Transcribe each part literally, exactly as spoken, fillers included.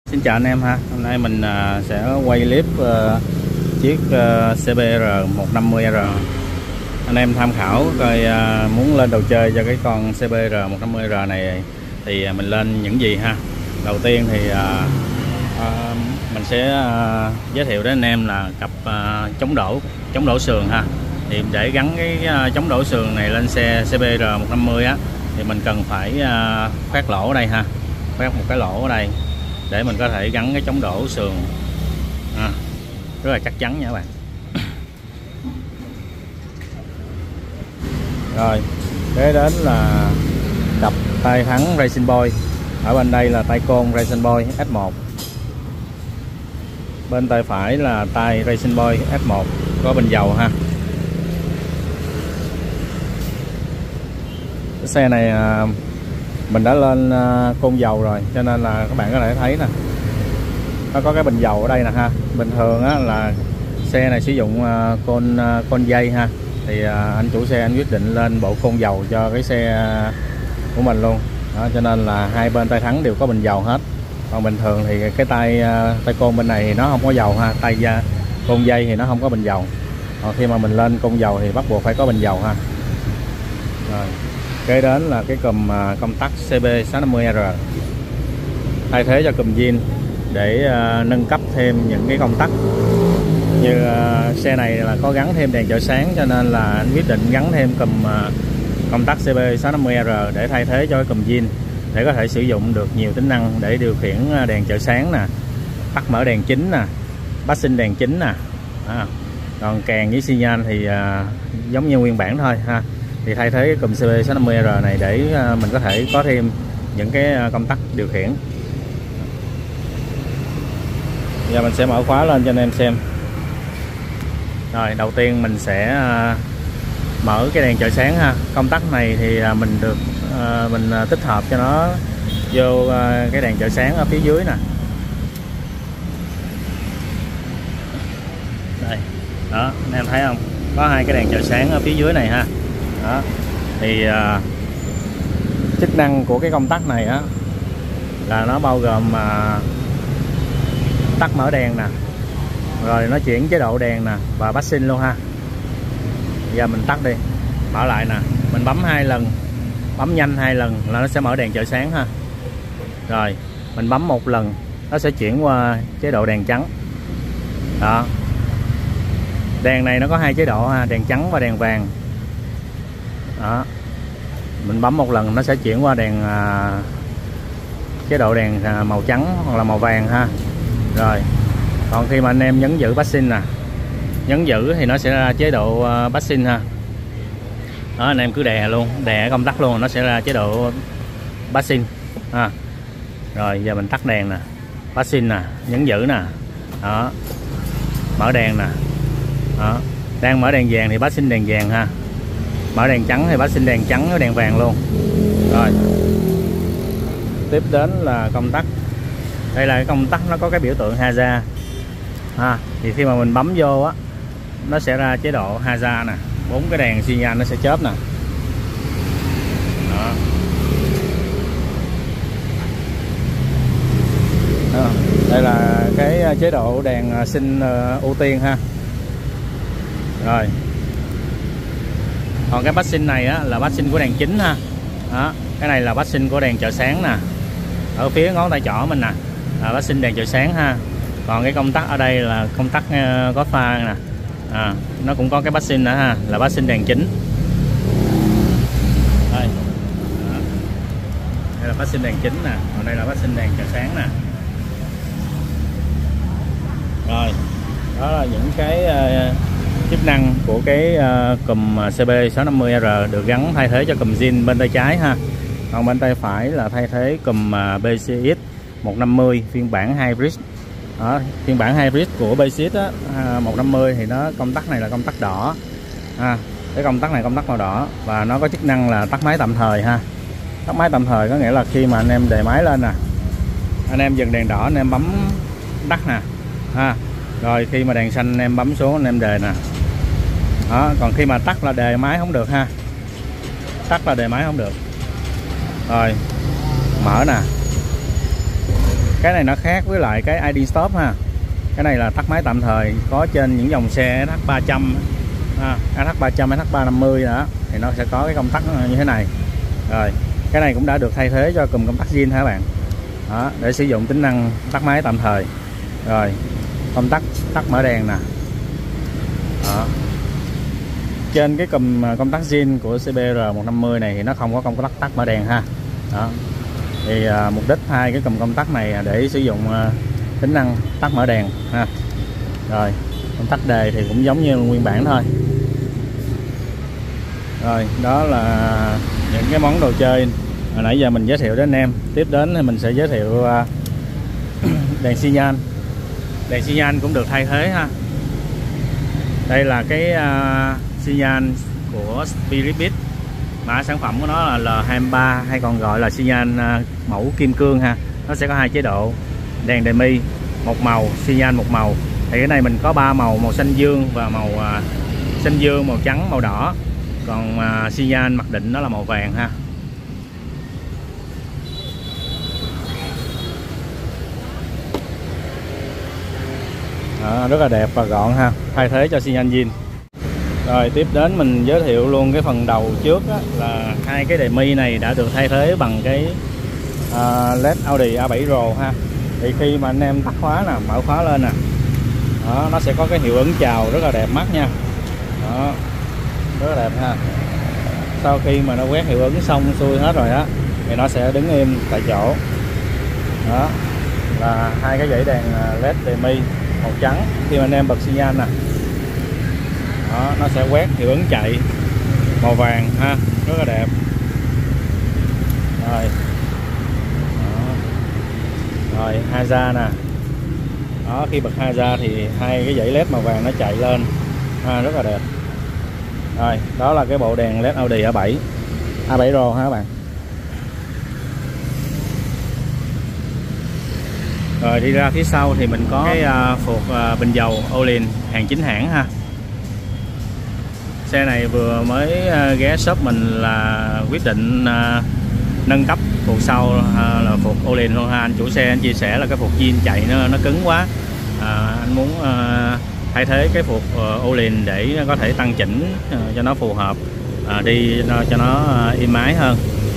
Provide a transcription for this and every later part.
Xin chào anh em ha, hôm nay mình uh, sẽ quay clip uh, chiếc uh, xê bê rờ một năm mươi R. Anh em tham khảo coi uh, muốn lên đồ chơi cho cái con xê bê rờ một năm mươi R này thì uh, mình lên những gì ha. Đầu tiên thì uh, uh, mình sẽ uh, giới thiệu đến anh em là cặp uh, chống đổ chống đổ sườn ha. Thì để gắn cái uh, chống đổ sườn này lên xe xê bê rờ một năm mươi á thì mình cần phải uh, khoét lỗ ở đây ha, khoét một cái lỗ ở đây để mình có thể gắn cái chống đổ sườn à, rất là chắc chắn nha các bạn. Rồi kế đến là cặp tay thắng Racing Boy, ở bên đây là tay côn Racing Boy ét một, bên tay phải là tay Racing Boy ét một có bình dầu ha. Cái xe này mình đã lên côn dầu rồi cho nên là các bạn có thể thấy nè, nó có cái bình dầu ở đây nè ha. Bình thường á, là xe này sử dụng côn côn dây ha, thì anh chủ xe anh quyết định lên bộ côn dầu cho cái xe của mình luôn đó, cho nên là hai bên tay thắng đều có bình dầu hết. Còn bình thường thì cái tay tay côn bên này thì nó không có dầu ha, tay côn dây thì nó không có bình dầu. Còn khi mà mình lên côn dầu thì bắt buộc phải có bình dầu ha. Rồi kế đến là cái cùm công tắc xê bê sáu năm mươi R, thay thế cho cùm zin để uh, nâng cấp thêm những cái công tắc. Như uh, xe này là có gắn thêm đèn chợ sáng cho nên là anh quyết định gắn thêm cùm uh, công tắc xê bê sáu năm mươi R để thay thế cho cái cùm zin, để có thể sử dụng được nhiều tính năng để điều khiển đèn chợ sáng nè, tắt mở đèn chính nè, passing đèn chính nè. À, còn kèn với xi nhan thì uh, giống như nguyên bản thôi ha. Thì thay thế cái cùm xê bê sáu năm mươi R này để mình có thể có thêm những cái công tắc điều khiển. Giờ mình sẽ mở khóa lên cho anh em xem. Rồi đầu tiên mình sẽ mở cái đèn chợ sáng ha. Công tắc này thì mình được mình tích hợp cho nó vô cái đèn chợ sáng ở phía dưới nè. Đây, đó anh em thấy không, có hai cái đèn chợ sáng ở phía dưới này ha. Đó thì uh, chức năng của cái công tắc này á là nó bao gồm uh, tắt mở đèn nè, rồi nó chuyển chế độ đèn nè và passing luôn ha. Giờ mình tắt đi, mở lại nè, mình bấm hai lần, bấm nhanh hai lần là nó sẽ mở đèn chợ sáng ha. Rồi mình bấm một lần nó sẽ chuyển qua chế độ đèn trắng. Đó, đèn này nó có hai chế độ ha, đèn trắng và đèn vàng. Đó, mình bấm một lần nó sẽ chuyển qua đèn à, chế độ đèn à, màu trắng hoặc là màu vàng ha. Rồi còn khi mà anh em nhấn giữ passing nè, nhấn giữ thì nó sẽ ra chế độ à, passing ha. Đó, anh em cứ đè luôn, đè công tắc luôn, nó sẽ ra chế độ passing ha. Rồi giờ mình tắt đèn nè, passing nè, nhấn giữ nè. Đó, mở đèn nè. Đó, đang mở đèn vàng thì passing đèn vàng ha, mở đèn trắng thì passing đèn trắng với đèn vàng luôn. Rồi tiếp đến là công tắc. Đây là cái công tắc nó có cái biểu tượng Haza ha. Thì khi mà mình bấm vô á, nó sẽ ra chế độ Haza nè, bốn cái đèn xi nhan nó sẽ chớp nè. Đó. Đó, đây là cái chế độ đèn xin ưu tiên ha. Rồi còn cái passing này á là passing của đèn chính ha. Đó, cái này là passing của đèn chợ sáng nè, ở phía ngón tay trỏ mình nè là passing đèn chợ sáng ha. Còn cái công tắc ở đây là công tắc uh, có pha nè, à, nó cũng có cái passing nữa ha, là passing đèn chính. Đây, đó, đây là passing đèn chính nè, còn đây là passing đèn chợ sáng nè. Rồi đó là những cái uh, chức năng của cái uh, cùm xê bê sáu năm mươi R được gắn thay thế cho cùm zin bên tay trái ha. Còn bên tay phải là thay thế cùm uh, bê xê ích một năm mươi phiên bản hybrid. Đó, phiên bản hybrid của bê xê ích á, uh, một năm mươi thì nó công tắc này là công tắc đỏ ha. Cái công tắc này công tắc màu đỏ và nó có chức năng là tắt máy tạm thời ha. Tắt máy tạm thời có nghĩa là khi mà anh em đề máy lên nè, anh em dừng đèn đỏ anh em bấm tắt nè ha. Rồi khi mà đèn xanh anh em bấm xuống anh em đề nè. Đó, còn khi mà tắt là đề máy không được ha, tắt là đề máy không được. Rồi mở nè, Cái này nó khác với lại cái i đê stop ha. Cái này là tắt máy tạm thời, có trên những dòng xe ét hát ba trăm, à, ét hát ba trăm, ét hát ba năm mươi đó thì nó sẽ có cái công tắc như thế này. Rồi cái này cũng đã được thay thế cho cụm công tắc zin hả các bạn đó, để sử dụng tính năng tắt máy tạm thời. Rồi công tắc tắt mở đèn nè đó. Trên cái cụm công tắc zin của xê bê rờ một năm mươi này thì nó không có công tắc tắt mở đèn ha đó. Thì à, mục đích hai cái cụm công tắc này để sử dụng à, tính năng tắt mở đèn ha. Rồi công tắc đề thì cũng giống như nguyên bản thôi. Rồi đó là những cái món đồ chơi hồi nãy giờ mình giới thiệu đến anh em. Tiếp đến thì mình sẽ giới thiệu uh, đèn xi nhan. Đèn xi nhan cũng được thay thế ha. Đây là cái uh, xi nhan của Spiribit, mã sản phẩm của nó là L hai ba hay còn gọi là xi nhan uh, mẫu kim cương ha. Nó sẽ có hai chế độ, đèn demi một màu, xi nhan một màu. Thì cái này mình có ba màu, màu xanh dương và màu uh, xanh dương, màu trắng, màu đỏ. Còn uh, xi nhan mặc định nó là màu vàng ha. Đó, rất là đẹp và gọn ha, thay thế cho xi nhan zin. Rồi tiếp đến mình giới thiệu luôn cái phần đầu trước á, là hai cái demi này đã được thay thế bằng cái uh, led Audi a bảy Pro ha. Thì khi mà anh em tắt khóa nè, mở khóa lên nè đó, nó sẽ có cái hiệu ứng chào rất là đẹp mắt nha đó, rất là đẹp ha. Sau khi mà nó quét hiệu ứng xong xuôi hết rồi á thì nó sẽ đứng im tại chỗ đó. Là hai cái dãy đèn led demi màu trắng, khi mà anh em bật xi nhan nè đó, nó sẽ quét hiệu ứng chạy màu vàng ha, rất là đẹp. Rồi đó. Rồi Haza nè đó, khi bật Haza thì hai cái dãy led màu vàng nó chạy lên ha, rất là đẹp. Rồi đó là cái bộ đèn led Audi a bảy a bảy Pro ha các bạn. Rồi đi ra phía sau thì mình có cái uh, phuộc uh, bình dầu Olin hàng chính hãng ha. Xe này vừa mới uh, ghé shop mình là quyết định uh, nâng cấp phuộc sau uh, là phuộc Olin luôn ha. Anh chủ xe anh chia sẻ là cái phuộc zin chạy nó nó cứng quá, uh, anh muốn uh, thay thế cái phuộc uh, Olin để có thể tăng chỉnh uh, cho nó phù hợp, uh, đi uh, cho nó uh, êm ái hơn.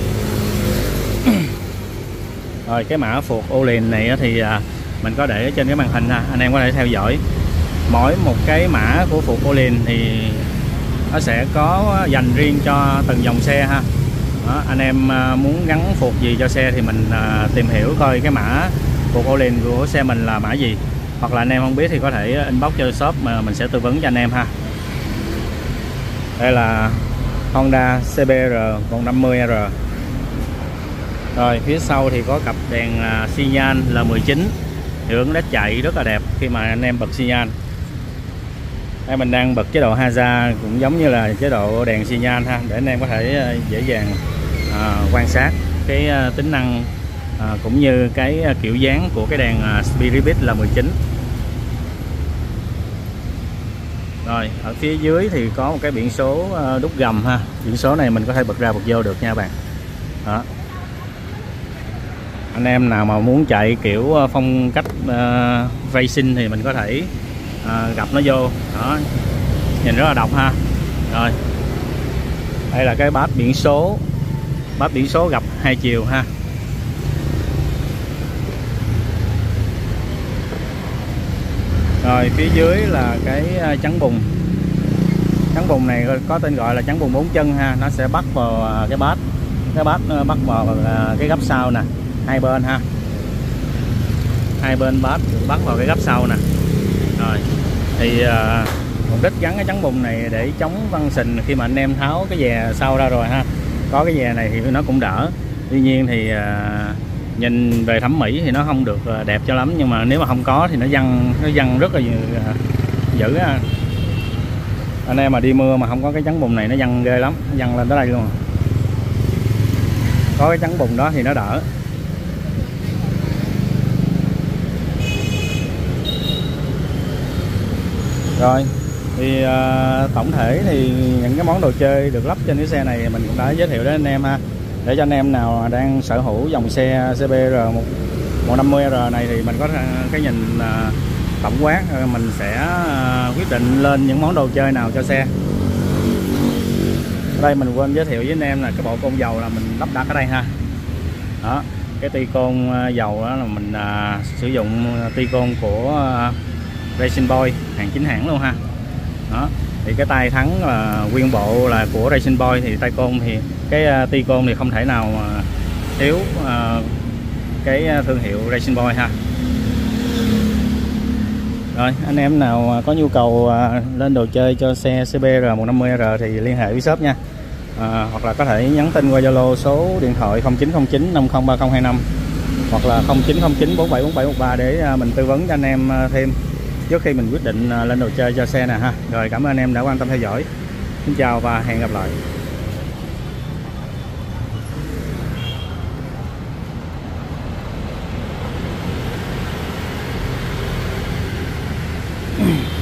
Rồi cái mã phuộc Olin này thì uh, mình có để trên cái màn hình ha, anh em có thể theo dõi. Mỗi một cái mã của phuộc Olin thì nó sẽ có dành riêng cho từng dòng xe ha đó, anh em uh, muốn gắn phuộc gì cho xe thì mình uh, tìm hiểu coi cái mã phuộc Olin của xe mình là mã gì, hoặc là anh em không biết thì có thể inbox cho shop mà mình sẽ tư vấn cho anh em ha. Đây là Honda xê bê rờ một năm mươi R. Rồi phía sau thì có cặp đèn uh, xi nhan L mười chín, hiệu ứng led chạy rất là đẹp khi mà anh em bật xi nhan. Đây mình đang bật chế độ Haza cũng giống như là chế độ đèn xi nhan ha, để anh em có thể dễ dàng uh, quan sát cái uh, tính năng uh, cũng như cái uh, kiểu dáng của cái đèn uh, Spiribit L mười chín. Rồi ở phía dưới thì có một cái biển số uh, đúc gầm ha. Biển số này mình có thể bật ra bật vô được nha bạn đó. Anh em nào mà muốn chạy kiểu phong cách uh, racing thì mình có thể uh, gặp nó vô đó, nhìn rất là độc ha. Rồi đây là cái bát biển số, bát biển số gập hai chiều ha. Rồi phía dưới là cái chắn bùn. Chắn bùn này có tên gọi là chắn bùn bốn chân ha, nó sẽ bắt vào cái bát, cái bát bắt vào cái gấp sau nè, hai bên ha, hai bên bát bắt vào cái gấp sau nè. Rồi thì uh, mục đích gắn cái chắn bùn này để chống văng sình khi mà anh em tháo cái dè sau ra rồi ha. Có cái dè này thì nó cũng đỡ, tuy nhiên thì uh, nhìn về thẩm mỹ thì nó không được đẹp cho lắm, nhưng mà nếu mà không có thì nó văng nó văng rất là uh, dữ ha. Anh em mà đi mưa mà không có cái chắn bùn này nó văng ghê lắm, nó văng lên tới đây luôn. Có cái chắn bùn đó thì nó đỡ. Rồi thì uh, tổng thể thì những cái món đồ chơi được lắp trên cái xe này mình cũng đã giới thiệu đến anh em ha, để cho anh em nào đang sở hữu dòng xe xê bê rờ một một năm mươi R này thì mình có cái nhìn tổng quát, mình sẽ quyết định lên những món đồ chơi nào cho xe. Ở đây mình quên giới thiệu với anh em là cái bộ côn dầu là mình lắp đặt ở đây ha. Đó, cái ti côn dầu đó là mình à, sử dụng ti côn của à, Racing Boy, hàng chính hãng luôn ha. Đó, thì cái tay thắng là nguyên bộ là của Racing Boy, thì tay côn thì cái uh, ti côn thì không thể nào mà thiếu uh, cái thương hiệu Racing Boy ha. Rồi anh em nào có nhu cầu uh, lên đồ chơi cho xe C B R một năm mươi R thì liên hệ với shop nha. À, hoặc là có thể nhắn tin qua Zalo số điện thoại không chín không chín năm không ba không hai năm hoặc là không chín không chín bốn bảy bốn bảy một ba để uh, mình tư vấn cho anh em uh, thêm trước khi mình quyết định uh, lên đồ chơi cho xe nè ha. Rồi cảm ơn anh em đã quan tâm theo dõi. Xin chào và hẹn gặp lại.